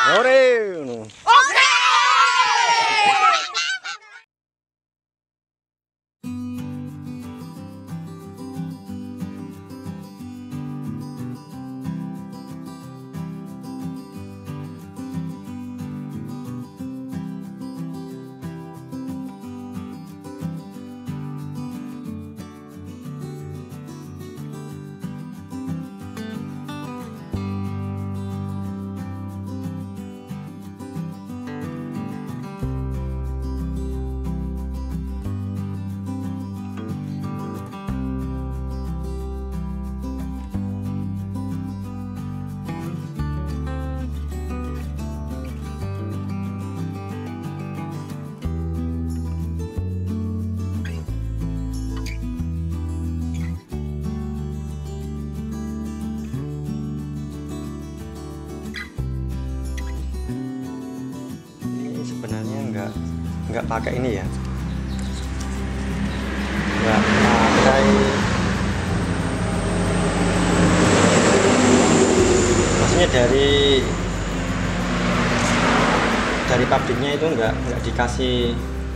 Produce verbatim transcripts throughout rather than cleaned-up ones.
Ore. Oke. Nggak nggak pakai ini ya, nggak pakai, maksudnya dari dari pabriknya itu nggak nggak dikasih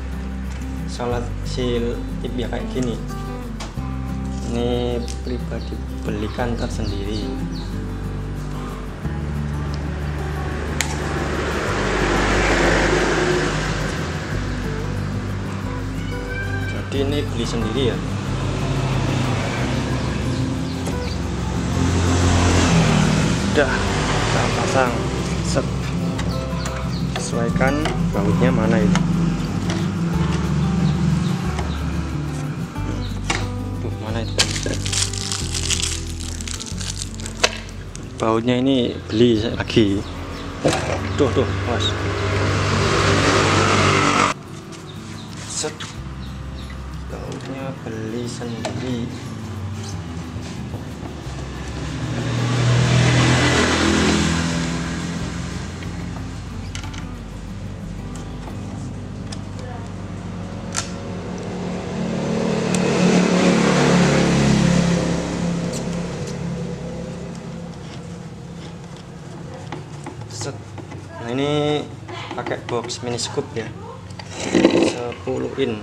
isolasi tip ya kayak gini. Ini pribadi belikan tersendiri. Jadi ini beli sendiri ya. Udah kita pasang, set, sesuaikan bautnya mana itu. Tuh mana itu bautnya, ini beli lagi. Tuh tuh mas, set, bautnya beli sendiri. Set. Nah ini pakai box mini scoop ya, sepuluh in.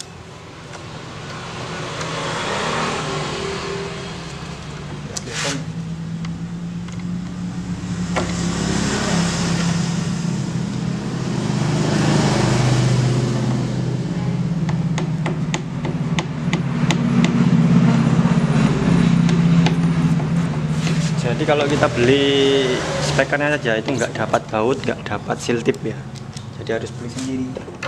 Jadi kalau kita beli spekernya saja itu nggak dapat baut, nggak dapat seal tip ya. Jadi harus beli sendiri.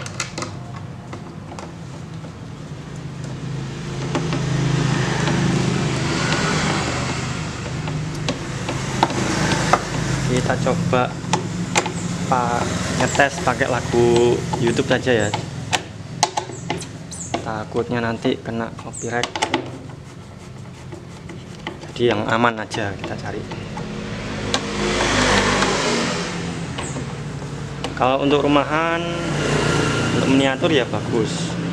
Kita coba pak ngetes pakai lagu YouTube saja ya. Takutnya nanti kena copyright. Jadi yang aman aja kita cari. Kalau untuk rumahan, untuk miniatur ya bagus,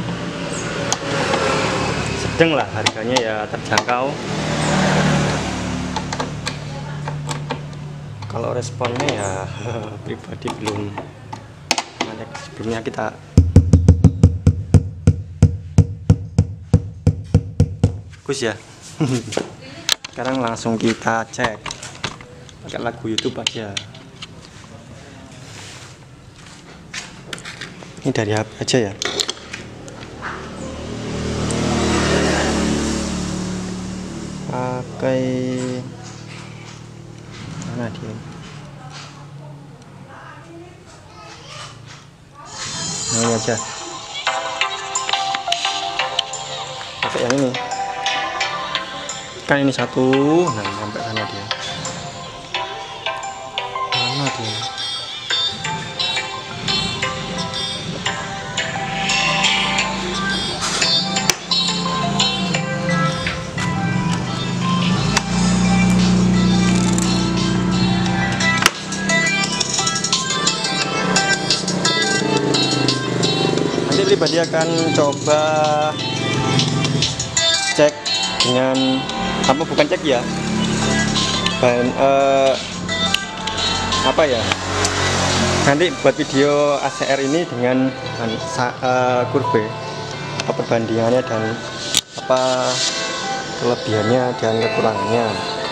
sedang lah harganya ya, terjangkau. Kalau responnya ya pribadi belum, sebelumnya kita bagus ya. Sekarang langsung kita cek pakai lagu YouTube aja. Ini dari H P aja ya. Pakai mana dia? Ini aja. Pakai yang ini. Kan ini satu, nah sampai sana dia. Mana dia? Nanti pribadi akan coba cek dengan apa, bukan cek ya, bahan eh, apa ya, Nanti buat video A C R ini dengan uh, kurve apa perbandingannya dan apa kelebihannya dan kekurangannya.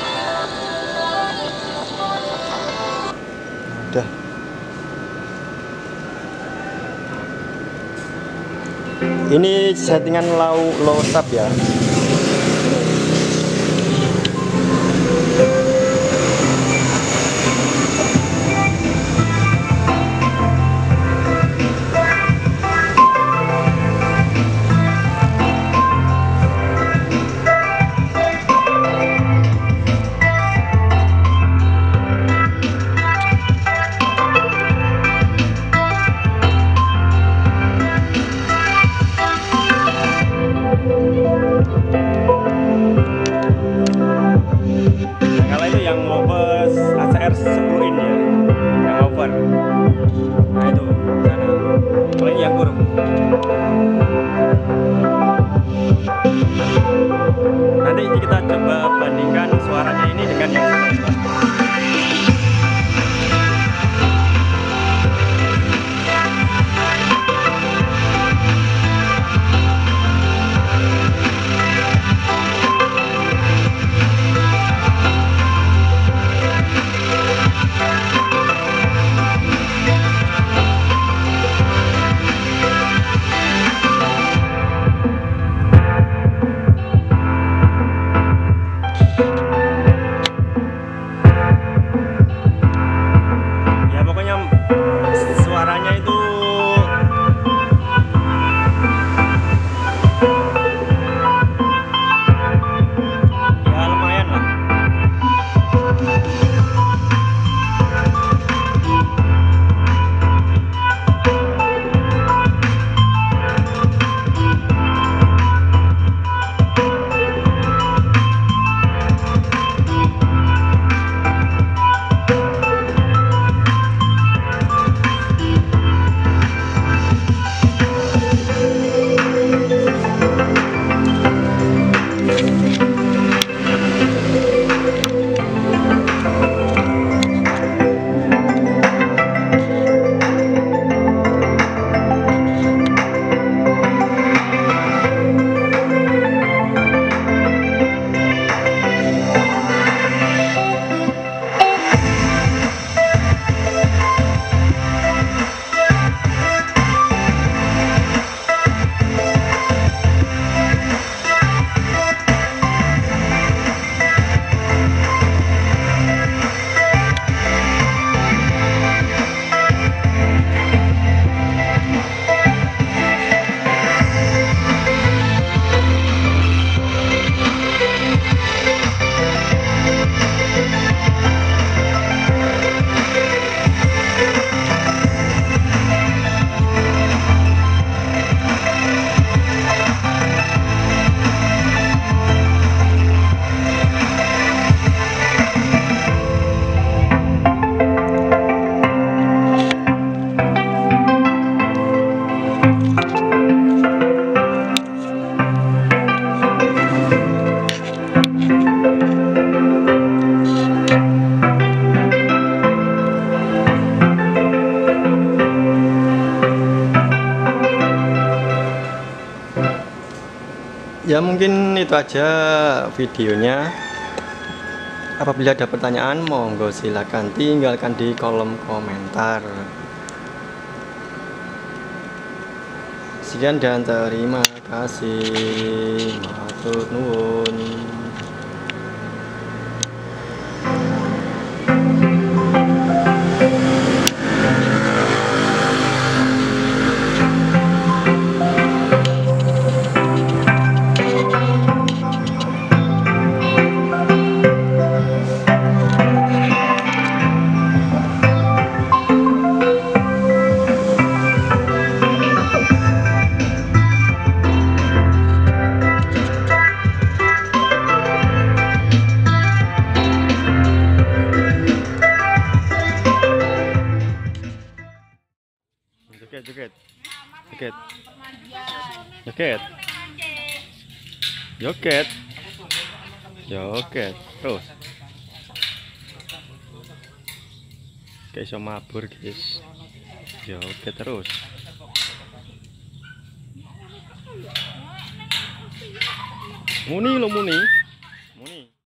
Udah. Ini settingan low low stop ya. sepuluh in ya, yang over. Nah itu sana. Kalau ini yang kurung. Nanti kita coba bandingkan suaranya ini dengan yang sana. Suaranya itu ya lumayan lah. Ya mungkin itu aja videonya. Apabila ada pertanyaan monggo silakan tinggalkan di kolom komentar. Sekian dan terima kasih. Matur nuwun. Joget, joget, joget, joget, joget, terus. Kayak iso mabur guys. Ya oke terus. Muni lo muni.